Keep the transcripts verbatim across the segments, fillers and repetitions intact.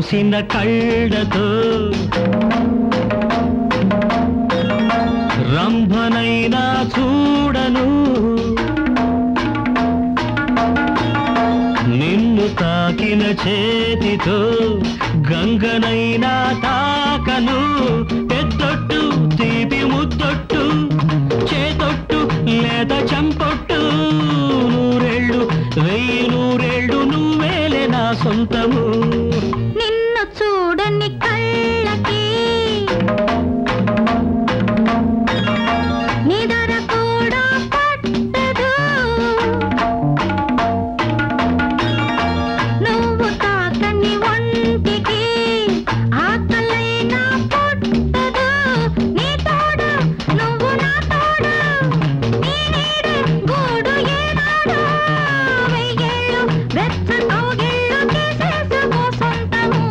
చూసిన కళ్ళతో రంభనైనా చూడను నిన్ను తాకిన చేతితో గంగనైనా తాకను పెద్దొట్టు తీపి ముద్దొట్టు చేతొట్టు లేదా చంపొట్టు నూరేళ్ళు వెయ్యి నూరేళ్ళు నువ్వేలే నా సొంతము నిన్ను చూడని కళ్ళకి నిదర కూడా పట్టదు నువ్వు తాకని ఒంటికి ఆకలైనా పుట్టదు నీ తోడు నువ్వు నా తోడు నీ నీడే గూడు ఏనాడు వెయ్యేళ్ళు వెచ్చ కౌగిళ్ళు తీసేసుకో సొంతము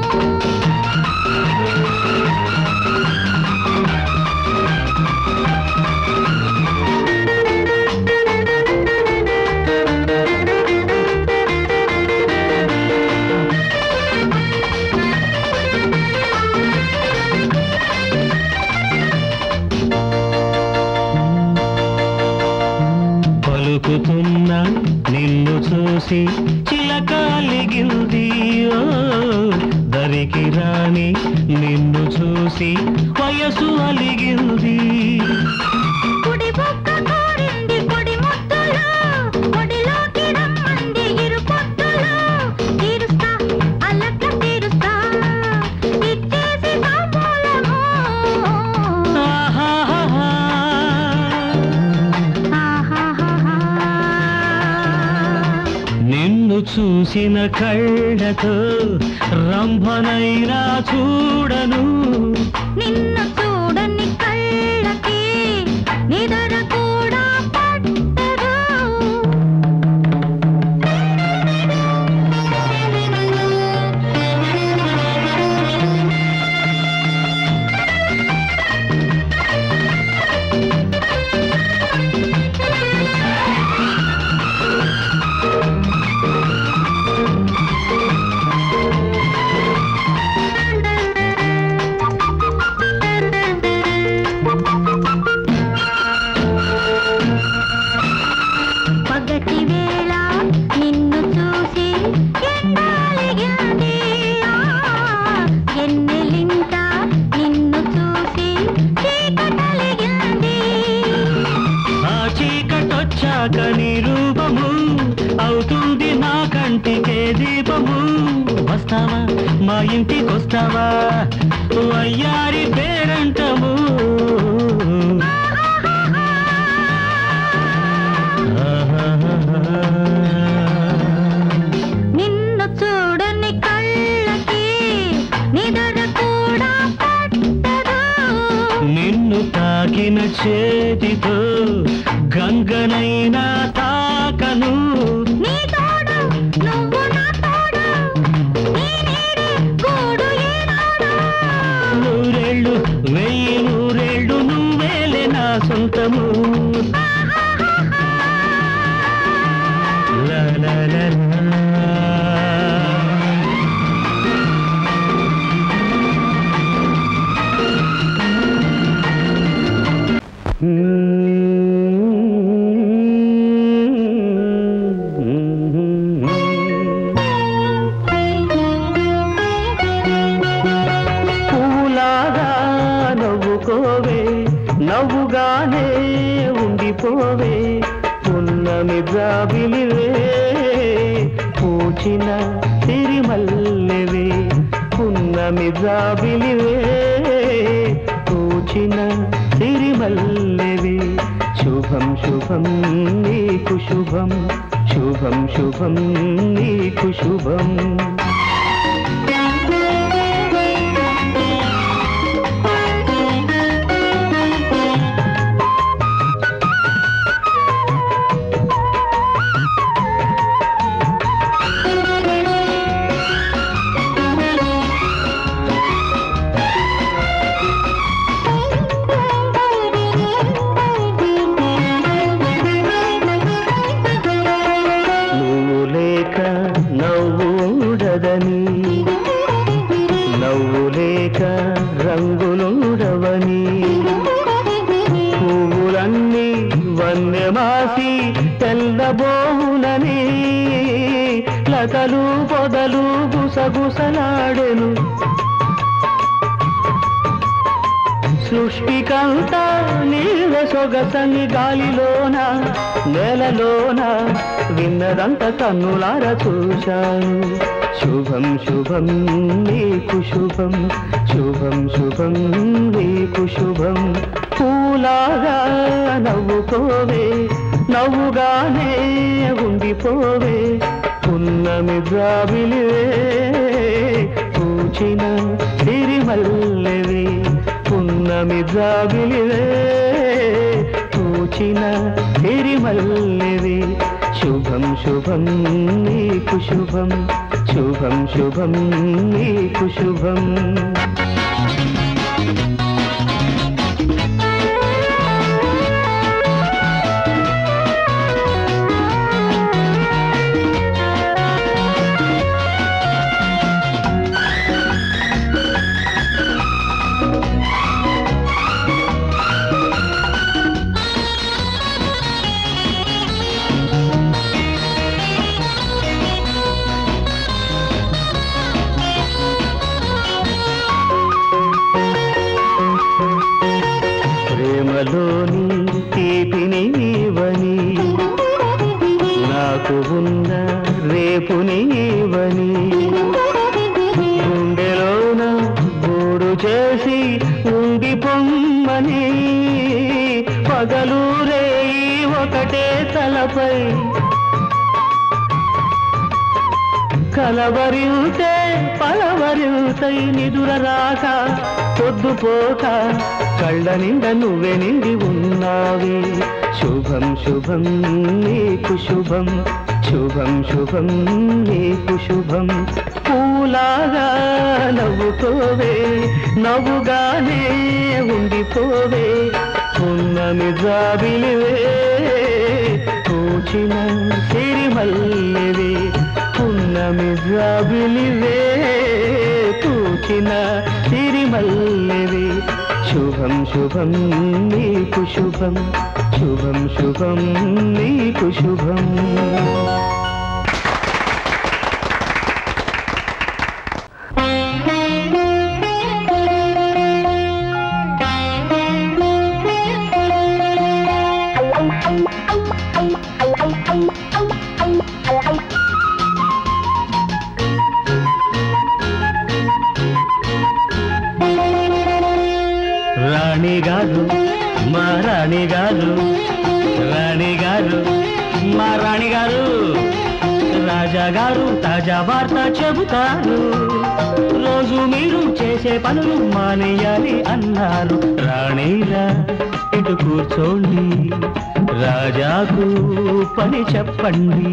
పలుకుతున్నా నిన్ను చూసి చిలకాలిగింది ఓ దరికి రాని నిన్ను చూసి వయసు అలిగింది కుడి బొక్క కోరింది పొడి ముద్దులో పొడిలోకి రమ్మంది ఇరు పొద్దులో తీరుస్తా అల్లక తీరుస్తా ఇచ్చేసి తాంబూలము ఆహాహా. ఆహాహాహా. నిన్ను చూసిన కళ్ళతో రంభనైనా చూడను నిన్ను చూడని కళ్ళకి నిదర కూడా పట్టదు పగటి వేళ నిన్ను చూసి ఎండాలిగింది ఎన్నెలింట నిన్ను చూసి చీకటలిగింది ఆ చీకటొచ్చాక నీ రూపము అవుతుంది నా కంటికే దీపము వస్తావా మా ఇంటికొస్తావా వయ్యారి పేరంటము నిన్ను చూడని కళ్ళకి నిదర కూడా పట్టదు నిన్ను తాకిన చేతితో గంగనైనా తాకను నీ తోడు నువ్వు నా తోడు నీ నీడే గూడు ఏనాడు నూరేళ్ళు వెయ్యి నూరేళ్ళు నువ్వేలే నా సొంతము లా లా లా లా. పూలాగా నవ్వుకోవే నవ్వుగానే ఉండిపోవే పున్నమి జాబిలివే పూచిన సిరిమల్లెవే పున్నమి జాబిలివే పూచిన సిరిమల్లెవే శుభం శుభం నీకు శుభం శుభం శుభం నీకు శుభం లేక రంగులుండవని పువ్వులన్నీ వన్నెమాసి తెల్లబోవునని లతలు పొదలు గుసగుసలాడెను సృష్టికంతా నీళ్ళ సొగసని గాలిలోన నేలలోన విన్నదంత కన్నులార చూశాను శుభం శుభం నీకు శుభం శుభం శుభం నీకు శుభం పూలాగా నవ్వుకోవే నవ్వుగానే ఉండిపోవే పున్నమి జాబిలివే పూచిన సిరిమల్లెవే పున్నమి జాబిలివే పూచిన సిరిమల్లెవే శుభం శుభం నీకు శుభం శుభం శుభం నీకు శుభం ప్రేమలోని తీపిని నీవని నాకు ఉన్న రేపుని నీవని గుండెలోన గూడు చేసి ఉండి పొమ్మని పగలు రేయి ఒకటే తలపై కలవరితే పలవరితై నిదుర రాక పొద్దుపోక కళ్ళ నిండ నువ్వే నిండి ఉన్నావే శుభం శుభం నీకు శుభం శుభం శుభం నీకు శుభం పూలాగా నవ్వుకోవే నవ్వుగానే ఉండిపోవే పున్నమి జాబిలివే పూచిన సిరిమల్లెవే పున్నమి జాబిలివే పూచిన సిరిమల్లెవే శుభం శుభం నీకు శుభం శుభం శుభం నీకు శుభం రాణి గారు మా రాణి గారు రాణి గారు మా రాణి గారు రాజా గారు తాజా వార్త చెబుతారు రోజు మీరు చేసే పనులు మానేయాలి అన్నారు రాణిలా ఇటు కూర్చోండి రాజాకు పని చెప్పండి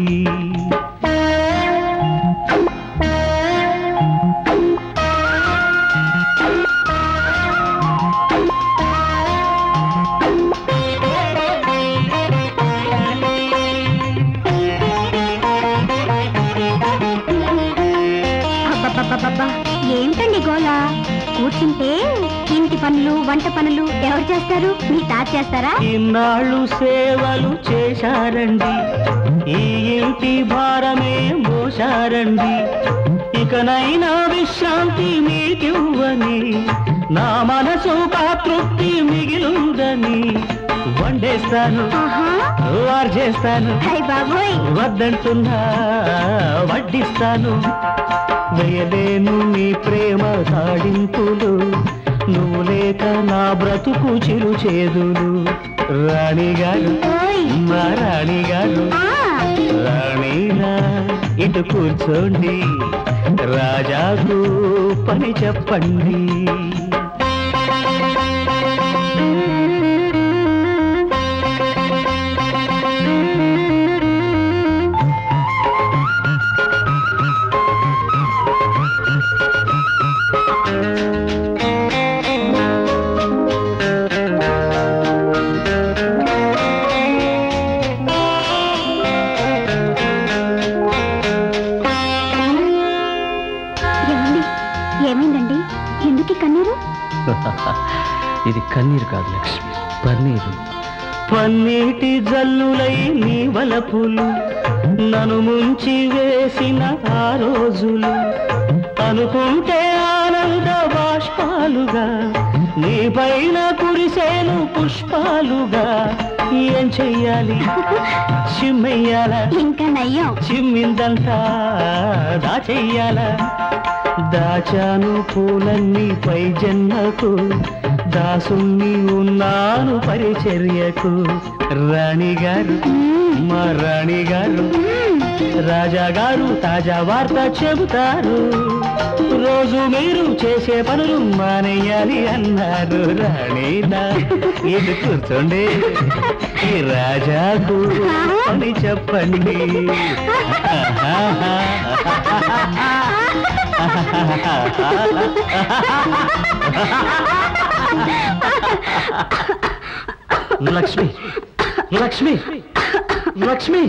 ఏంటండి గోలా కూర్చుంటే ఇంటి పనులు వంట పనులు ఎవరు చేస్తారు మీ తాత చేస్తారా ఇన్నాళ్ళు సేవలు చేశారండి ఈ ఇంటి భారమే మోశారండి ఇకనైనా విశ్రాంతి మీకివ్వని నా మనసు తృప్తి మిగిలుందని వండేస్తాను వారు చేస్తాను వద్దంటున్నా వడ్డిస్తాను వేయలేను నీ ప్రేమ తాడింపులు నువ్వు లేక నా బ్రతుకు చిరు చేదులు రాణి గారు మా రాణి గారు రాణిలా ఇటు కూర్చోండి రాజాకు పని చెప్పండి కన్నీరు? ఇది కన్నీరు కాదు లక్ష్మి, పన్నీరు. పన్నీటి జల్లులై నీ వలపులు నన్ను ముంచి వేసిన ఆ రోజులు అనుకుంటే ఆనంద బాష్పాలుగా నీ పైన కురిసేను పుష్పాలుగా. ఏం చెయ్యాలి? చిమ్మెయ్యాలా? ఇంకా నయ్యం. చిమ్మిందంతా దాచెయ్యాలా? దాచాను పూలన్నీ పై జన్మకు, దాసుని ఉన్నాను పరిచర్యకు. రాణిగారు మా రాణిగారు, రాజాగారు తాజా వార్త చెబుతారు. రోజు మీరు చేసే పనులు మానేయాలి అన్నారు. రాణిదా ఇది కూర్చోండి, ఈ రాజాకు అని చెప్పండి. లక్ష్మి లక్ష్మి లక్ష్మి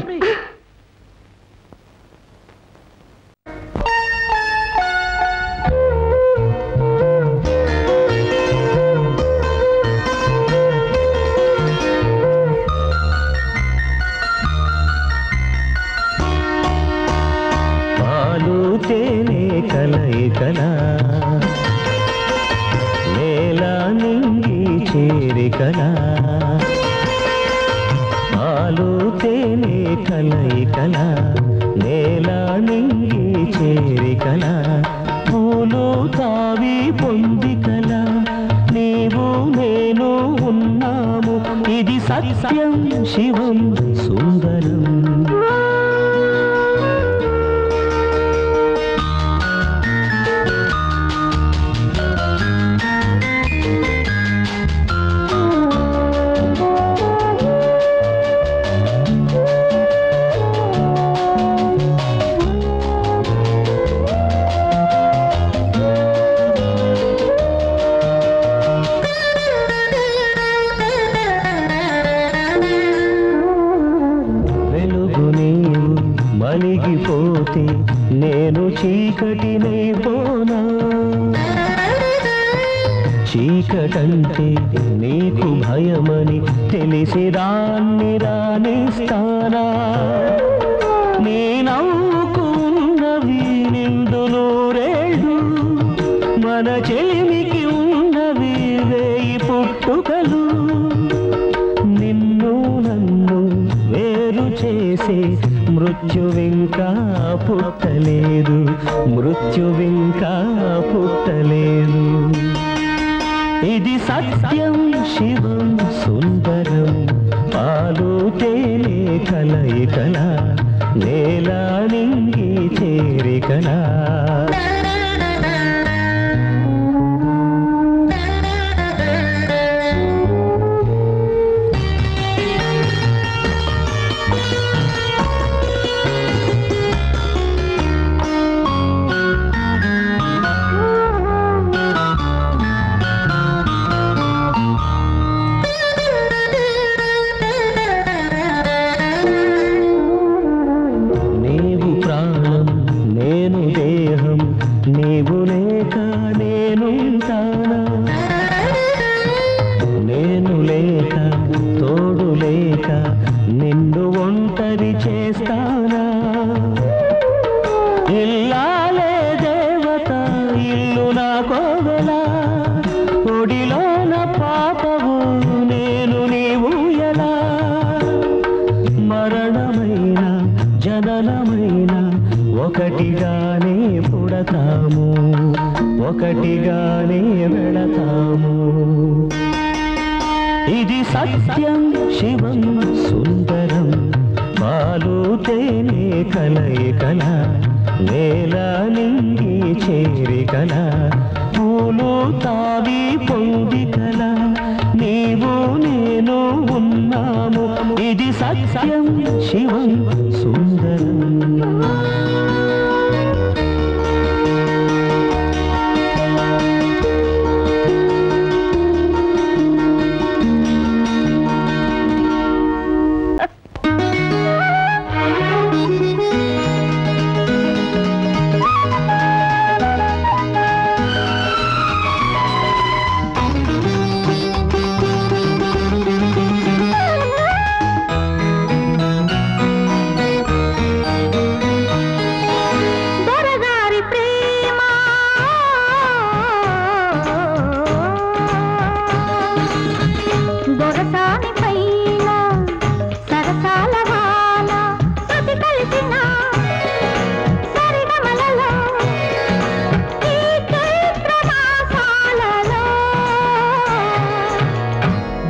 పాలు తేనె కలయికలా నేలా నింగి చేరికలా. పాలు తేనె కలయికలా నేలా నింగి చేరికలా. పూలు తావి పొందికలా నీవు నేను ఉన్నాము. ఇది సత్యం శివం సుందరం. మలిగిపోతే నేను చీకటినైపోనా? చీకటంటే నీకు భయమని తెలిసి రాన్ని రానిస్తానా? నీ నవ్వుకున్నవి నిండు నూరేళ్ళు, మన చెలిమికి ఉన్నవి వేయి పుట్టుకలు. నిన్ను నన్ను వేరు చేసే మృత్యువింకా పుట్టలేదు, మృత్యువింకా పుట్టలేదు. ఇది సత్యం శివం సుందరం. పాలు తేనె కలయికలా నేలా నింగి చేరికలా. నీవు లేక నేనుంటానా? నేను లేక తోడు లేక నిన్ను ఒంటరి చేస్తానా? ఇల్లాలే దేవత ఇల్లు నా కోవెల, ఒడిలోన పాపవు నేను నీవు ఎలా? మరణమైన జననమైన ఒకటిగానే పుడతాము, ఒకటిగానే వెళతాము. ఇది సత్యం శివం సుందరం. పాలు తేనె కలయికల నేలా నింగి చేరికల. పూలు తావి పొందికల నీవు నేను ఉన్నాము. ఇది సత్యం శివం సుందరం.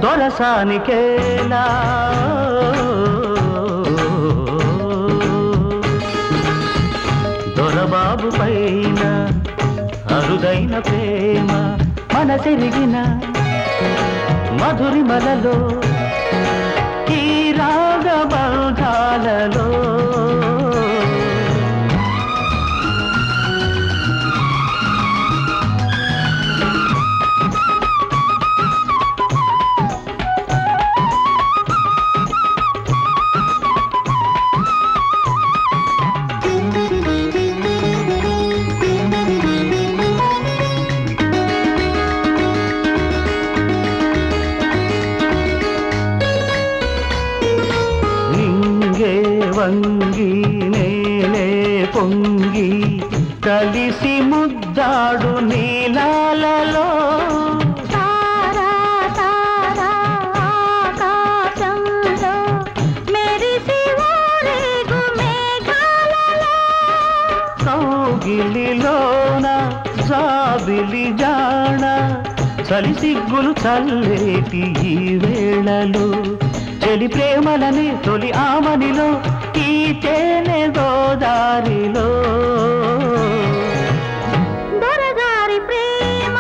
దొరసానికేలా దొరబాబు పైన అరుదైన ప్రేమ మనసెరిగిన మధురిమలలో ఈ రాగబంధాలలో వంగి నేలే పొంగి కలిసి ముద్దాడు నీలాలలో తారా తారా ఆకాశంలో మెరిసి ఊరేగు మేఘాలలో కౌగిలిలోన జాబిలి జాణ చలి సిగ్గులు చల్లేటి ఈ వేళలు చెలి ప్రేమలని తొలి ఆమనిలో ఈ తేనె గోదారిలో దొరగారి ప్రేమ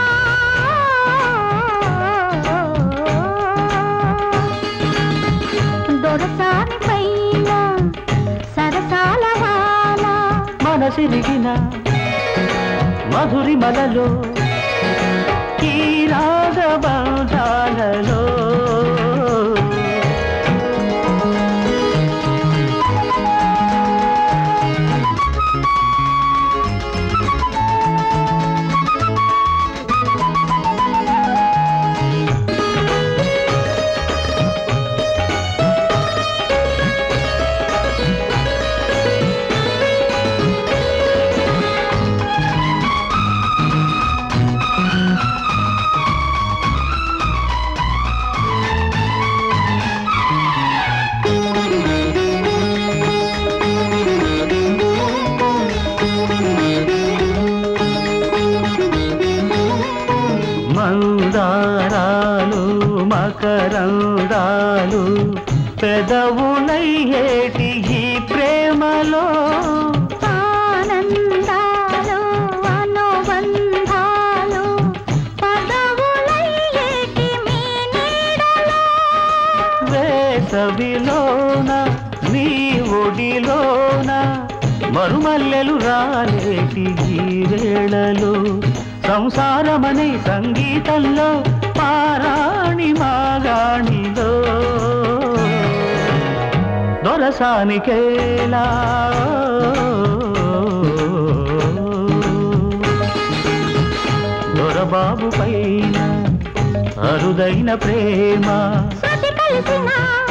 దొరసాని పైన సరసాల వాన మనసిరిగిన మధురిమలలో ఈ రాగబంధాలలో మందారాలు మకరందాలు పెదవులయ్యేటి ఈ ప్రేమలో ఆనందాలు అనుబంధాలు పదవులయ్యేటి మీ నీడలో వేసవిలోన నీ ఒడిలోన మరుమల్లెలు రాలేటి ఈ వేళలు సంసారమనే సంగీతంలో పారాణి మాగాణిలో దొరసానికేలా దొరబాబు పైన అరుదైన ప్రేమ సతి కలిసిన